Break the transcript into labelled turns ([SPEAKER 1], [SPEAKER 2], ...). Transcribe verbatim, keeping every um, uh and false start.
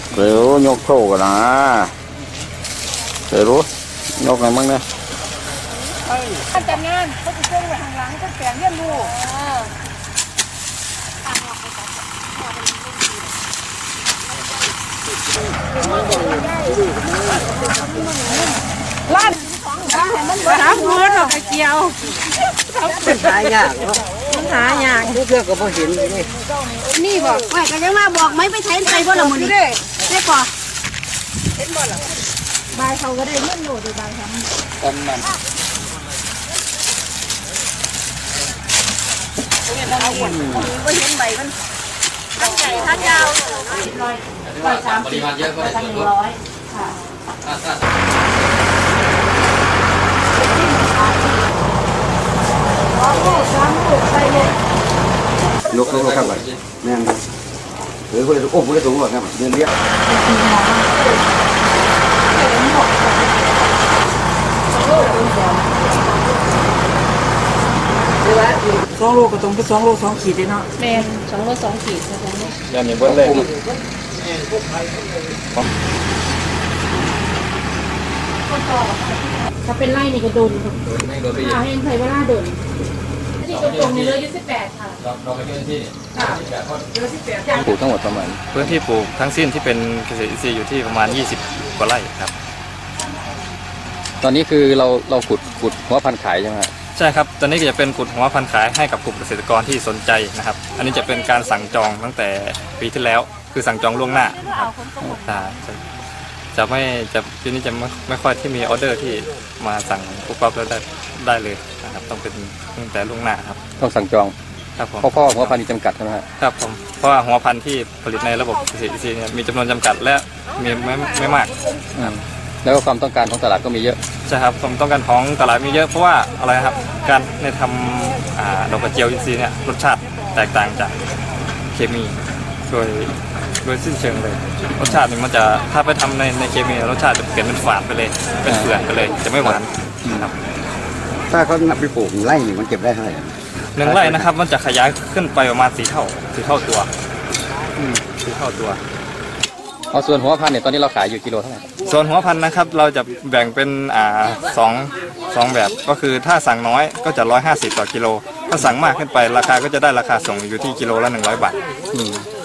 [SPEAKER 1] เร็วยกโซ่กันนะเดี๋ยวรู้ยกอะไรมั่งเนี่ย
[SPEAKER 2] การจัดงานเขาจะเชื่อมไปทางหลังก็แฝงเลี้ยงลูกล้านหาเพื่อนหรอกไอ้เกียว
[SPEAKER 3] มันหายาก
[SPEAKER 2] มันหายาก
[SPEAKER 3] เพื่อนก็พอเห็นนี่
[SPEAKER 2] นี่บอกไม่ก็ยังมาบอกไม่ไปใช้ใจบ่ละมือนี่ได้ก่อนเห็นบ่ละบายเขาก็ได้เงินโหลดบายทำ
[SPEAKER 1] กันมัน
[SPEAKER 2] เอาหมดก็เห็นใบมันทั้งใหญ่ทั้งยาวร้อยร้อยสามสิบทั้งหนึ่งร้อยค่ะ
[SPEAKER 1] ยกยกครับแม่งหรือคนจะโอ้คนจะสูงกว่าครับเดินเรียก
[SPEAKER 3] สองโลก็ต้องไปสองโลสองขีดเลยเนาะ
[SPEAKER 2] แม่สองโลสองขีดใช่ไหม
[SPEAKER 1] ยันนี่เบิ้ลเลย
[SPEAKER 2] ถ้าเป็นไร่นี่ก็โดนค่ะให้ใช้เวลาโดนที่ตรงนี้เลยยี่สิบแปดค่ะเราไปเดินที่
[SPEAKER 1] ปลูกทั้งหมดประมาณ
[SPEAKER 4] พื้นที่ปลูกทั้งสิ้นที่เป็นเกษตรอินทรีย์อยู่ที่ประมาณยี่สิบกว่าไร่ครับ
[SPEAKER 1] ตอนนี้คือเราเราขุดขุดหัวพันธุ์ขายใช่ไหม
[SPEAKER 4] ใช่ครับตอนนี้ก็จะเป็นขุดหัวพันธุ์ขายให้กับกลุ่มเกษตรกรที่สนใจนะครับอันนี้จะเป็นการสั่งจองตั้งแต่ปีที่แล้วคือสั่งจองล่วงหน้าครับจะจะไม่จะปีนี้จะไม่ไม่ค่อยที่มีออเดอร์ที่มาสั่งปุ๊บปั๊บแล้วได้ได้เลยนะครับต้องเป็นตั้งแต่ล่วงหน้าครับ
[SPEAKER 1] ต้องสั่งจอง
[SPEAKER 4] ครับผม
[SPEAKER 1] เพราะพ่อหัวพันธุ์จำกัดใช่ไหม
[SPEAKER 4] ครับผมเพราะว่าหัวพันธุ์ที่ผลิตในระบบเกษตรอินทรีย์มีจำนวนจำกัดและมีไม่ไม่มาก
[SPEAKER 1] แล้วก็ความต้องการของตลาดก็มีเยอะ
[SPEAKER 4] ใช่ครับความต้องการของตลาดมีเยอะเพราะว่าอะไรครับการในทำดอกกระเจียวอินทรีย์เนี่ยรสชาติแตกต่างจากเคมีโดยโดยสิ้นเชิงเลยรสชาตินี่มันจะถ้าไปทำในในเคมีรสชาติจะเปลี่ยนเป็นฝาดไปเลยเป็นเปลือกไปเลยจะไม่หวานครับ
[SPEAKER 1] ถ้าเขานับไปปลูกไร่หนึ่งมันเก็บได้เท่าไหร่
[SPEAKER 4] หนึ่งไร่นะครับมันจะขยายขึ้นไปประมาณสี่เท่าสี่เท่าตัวสี่เท่าตัว
[SPEAKER 1] เอาส่วนหัวพันธุ์เนี่ยตอนนี้เราขายอยู่กิโลเท่าไหร่
[SPEAKER 4] ส่วนหัวพันธุ์นะครับเราจะแบ่งเป็นอ่าสองสองแบบก็คือถ้าสั่งน้อยก็จะร้อยห้าสิบต่อกิโลถ้าสั่งมากขึ้นไปราคาก็จะได้ราคาส่งอยู่ที่กิโลละหนึ่งร้อยบาท